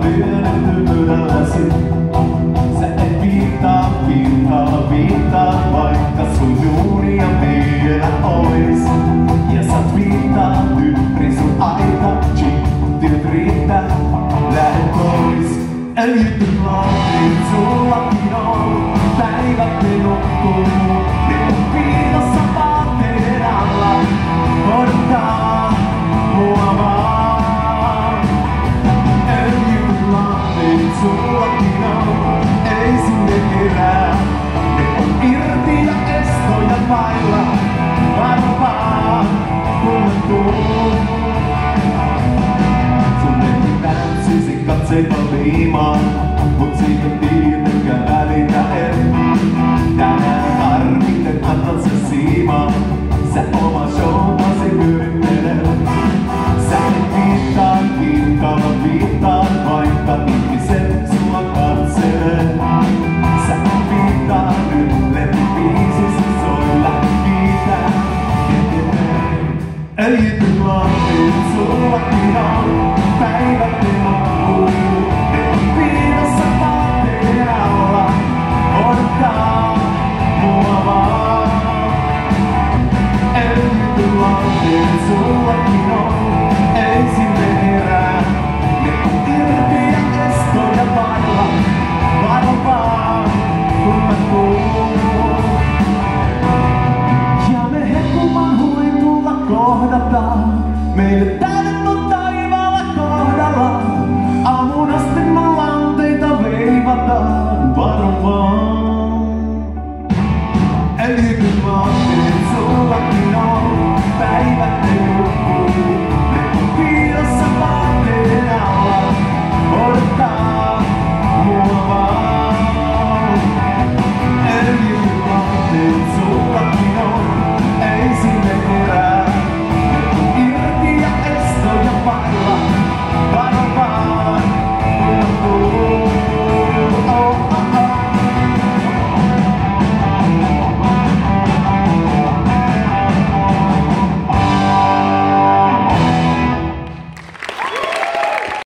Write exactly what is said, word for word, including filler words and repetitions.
lyönyt hymyilläsi. Sä et viittaa, viittaa, viittaa, vaikka sun duunia vielä ois. Ja sä viittaa ympäri sun aita, chittilt riittää, lähde pois. Öljytyn laatteet sullakin on, päivät ne nukkuu. Ne on piilossa vaatteiden alla, odottaa mua vaan. Öljytyn laatteet sullakin on, ei sinne kerää. Ne on irti ja estoja vailla, varo vaan, kun tuun. Sun tehti tanssisin katseita liimaan, mut siitä tietenkään välitä en. Tänään harmiten annan sen siimaan, sä oma showtasi pyrittelet. Sä et viittaa, viittaa, viittaa.